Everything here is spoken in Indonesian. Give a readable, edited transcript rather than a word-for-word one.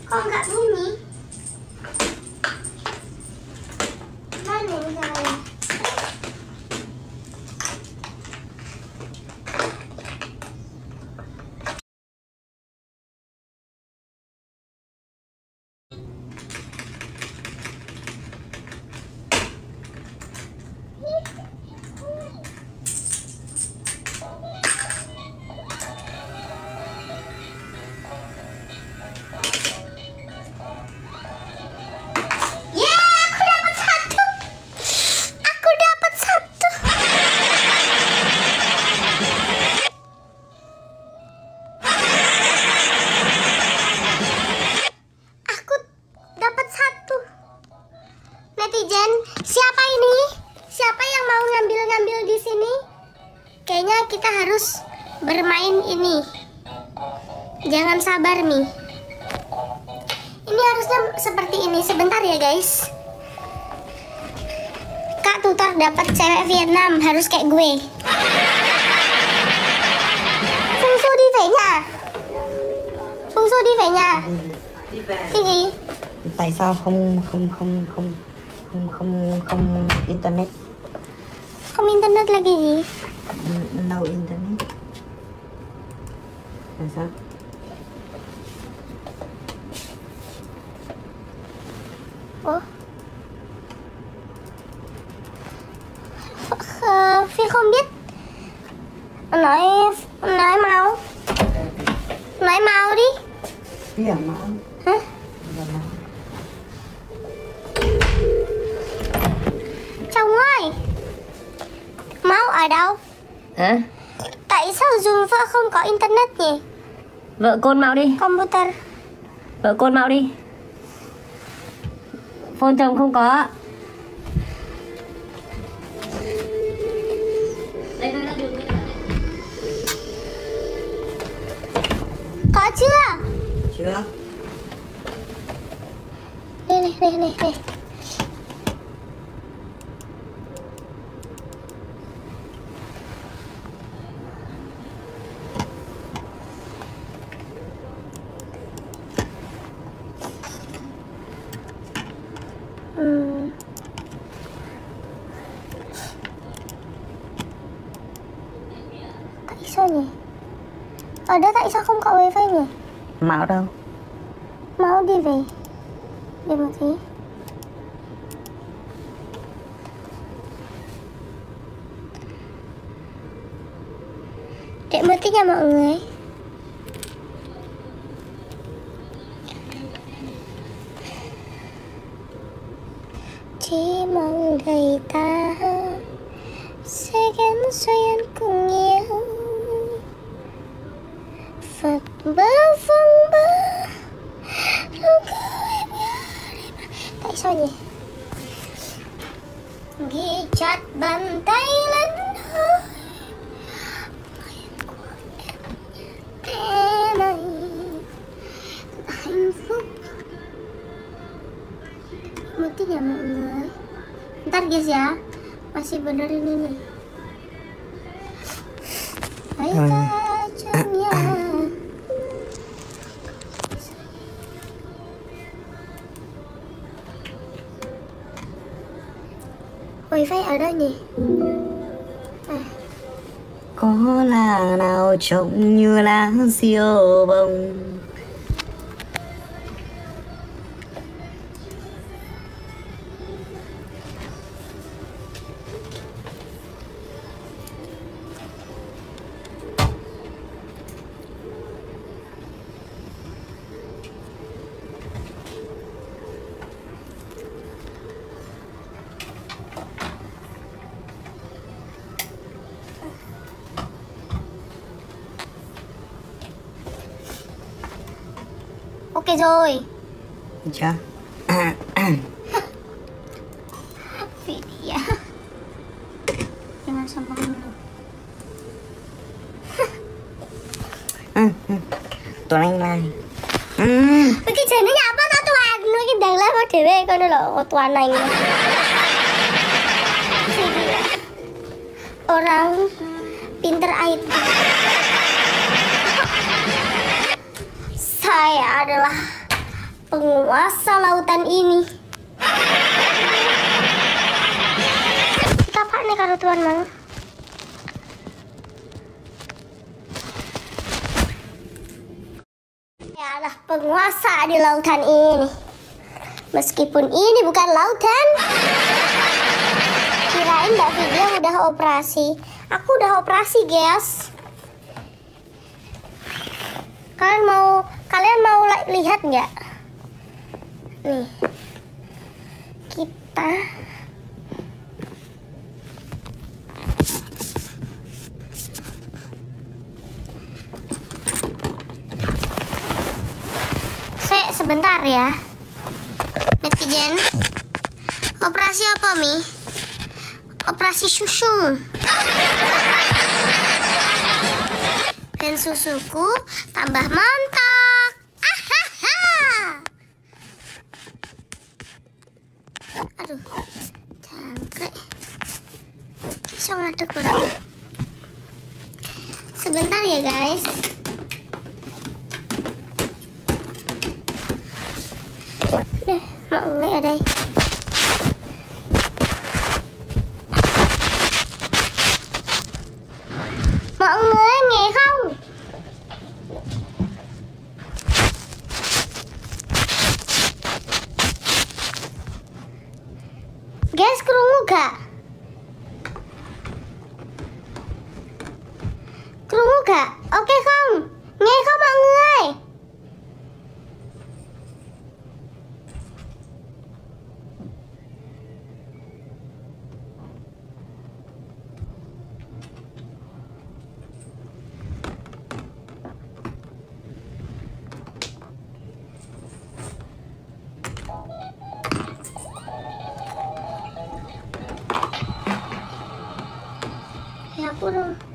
Kok nggak bunyi? Mana ini caranya? Netizen, siapa ini? Siapa yang mau ngambil-ngambil di sini? Kayaknya kita harus bermain ini. Jangan sabar, Mi. Ini harusnya seperti ini. Sebentar ya, guys. Kak Tutor dapat cewek Vietnam, harus kayak gue. Fungsu di V-nya. Fungsu di V-nya. Ini. Tại sao không internet? Không internet lagi gì? No internet. Là sao? Ủa? Phi không biết. Nói mau đi. Iya, mau. Hah? Chồng ơi, máu ở đâu? Hả? Tại sao dùng vợ không có internet nhỉ? Vợ côn mau đi. Computer. Vợ côn mau đi. Phone chồng không có. Có chưa? Chưa. Đây. Tại sao nhỉ? Ở đây tại sao không có wifi nhỉ? Mạo đâu? Mau đi về. Đi một tí. Để một tí nha mọi người. Chỉ mong đời ta sẽ gắn duyên cùng nhau. Phật bơ phong bơ. Tại sao nhỉ? Ghi chặt bàn tay lên hơi thế này hạnh phúc. Mati ya mọi người. Ntar guys ya, masih benerin ini. Hai kacangnya. Wifi ở đâu nhỉ? Có là nào trông như lá diêu bông. Ok rồi. Chưa? Video. Jangan sampah dulu. Tuần anh này. Cái chuyện nó nhà bắt nó toàn nó cái đằng lá bắt về con nó là toàn anh. Orang pinter IT. Saya adalah penguasa lautan ini. Kita apa nih karo tuan mang? Yalah penguasa di lautan ini. Meskipun ini bukan lautan. Kirain Mbak Vidya udah operasi. Aku udah operasi, guys. Kalian mau lihat nggak? Nih, kita sebentar ya, netizen. Operasi apa, Mi? Operasi susu. Dan susuku tambah mantap. Ahaha. Aduh, cangkrik. Bisa ngaduk kurang. Sebentar ya guys. Mọi người ở đây. Mọi người nghe không? Guys, kerungu gak? Kerungu gak? Oke không? Nghe không mọi người? Ya aku dong.